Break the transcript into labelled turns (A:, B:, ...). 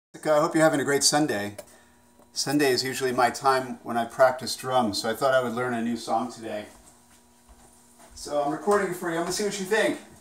A: I hope you're having a great Sunday. Sunday is usually my time when I practice drums, so I thought I would learn a new song today. So I'm recording it for you. I'm going to see what you think.